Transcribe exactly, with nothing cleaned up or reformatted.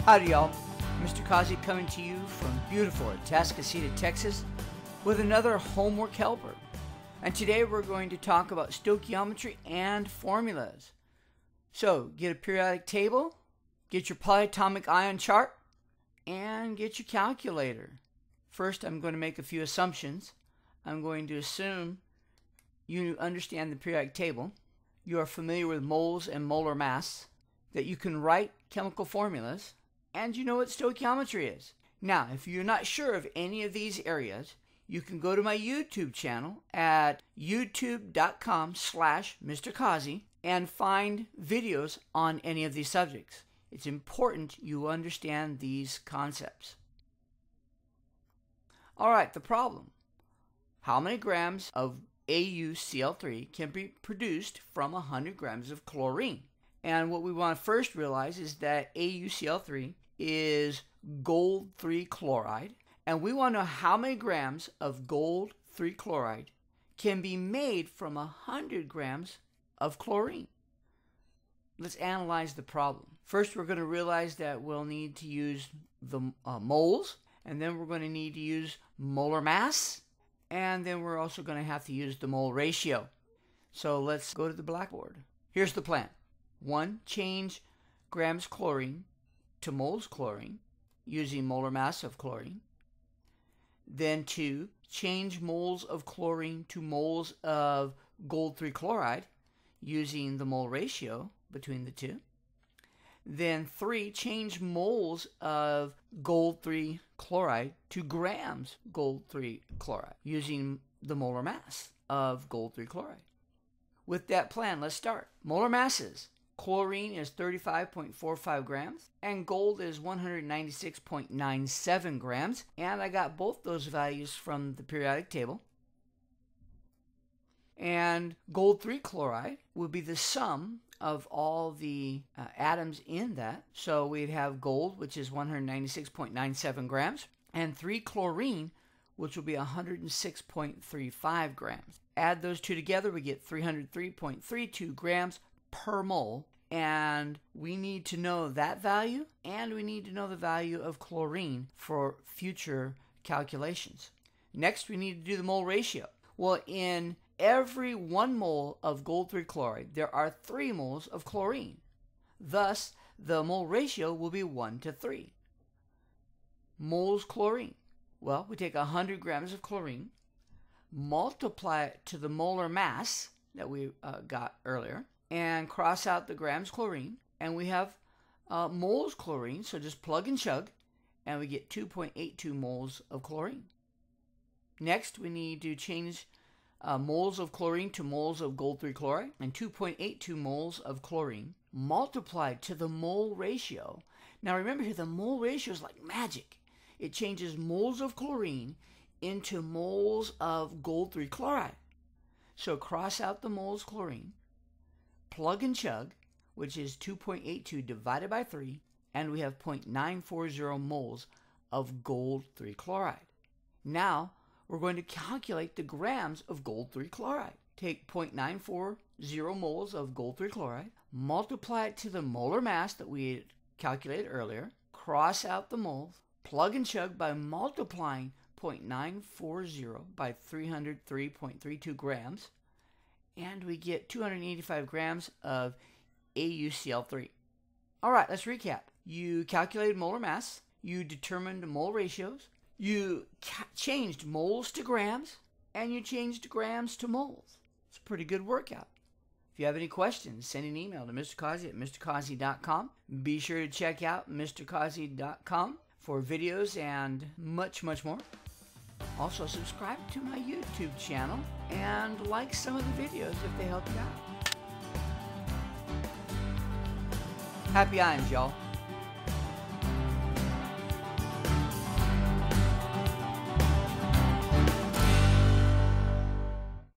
Howdy y'all, Mister Causey coming to you from beautiful Atascocita, Texas with another homework helper. And today we're going to talk about stoichiometry and formulas. So get a periodic table, get your polyatomic ion chart, and get your calculator. First I'm going to make a few assumptions. I'm going to assume you understand the periodic table, you are familiar with moles and molar mass, that you can write chemical formulas, and you know what stoichiometry is. Now, if you're not sure of any of these areas, you can go to my YouTube channel at youtube dot com slash Mister Causey and find videos on any of these subjects. It's important you understand these concepts. All right, the problem. How many grams of A u C l three can be produced from one hundred grams of chlorine? And what we want to first realize is that A u C l three is gold three chloride, and we want to know how many grams of gold three chloride can be made from one hundred grams of chlorine. Let's analyze the problem. First, we're going to realize that we'll need to use the uh, moles, and then we're going to need to use molar mass, and then we're also going to have to use the mole ratio. So let's go to the blackboard. Here's the plan. One, change grams chlorine to moles chlorine using molar mass of chlorine. Then two, change moles of chlorine to moles of gold three chloride using the mole ratio between the two. Then three, change moles of gold three chloride to grams gold three chloride using the molar mass of gold three chloride. With that plan, let's start. Molar masses. Chlorine is thirty-five point four five grams and gold is one hundred ninety-six point nine seven grams, and I got both those values from the periodic table. And gold three chloride would be the sum of all the uh, atoms in that. So we'd have gold, which is one hundred ninety-six point nine seven grams, and three chlorine, which will be one hundred six point three five grams. Add those two together, we get three hundred three point three two grams per mole, and we need to know that value, and we need to know the value of chlorine for future calculations. Next, we need to do the mole ratio. Well, in every one mole of gold three chloride, there are three moles of chlorine. Thus, the mole ratio will be one to three. Moles chlorine. Well, we take one hundred grams of chlorine, multiply it to the molar mass that we uh, got earlier, and cross out the grams chlorine, and we have uh, moles chlorine, so just plug and chug, and we get two point eight two moles of chlorine. Next, we need to change uh, moles of chlorine to moles of gold three chloride, and two point eight two moles of chlorine multiplied to the mole ratio. Now remember here, the mole ratio is like magic. It changes moles of chlorine into moles of gold three chloride. So cross out the moles chlorine, plug and chug, which is two point eight two divided by three, and we have zero point nine four zero moles of gold three chloride. Now we're going to calculate the grams of gold three chloride. Take zero point nine four zero moles of gold three chloride, multiply it to the molar mass that we had calculated earlier, cross out the moles, plug and chug by multiplying zero point nine four zero by three hundred three point three two grams, and we get two hundred eighty-five grams of A u C l three. All right, let's recap. You calculated molar mass, you determined mole ratios, you changed moles to grams, and you changed grams to moles. It's a pretty good workout. If you have any questions, send an email to Mister Causey at Mr Causey dot com. Be sure to check out Mr Causey dot com for videos and much, much more. Also, subscribe to my YouTube channel and like some of the videos if they help you out. Happy ions, y'all.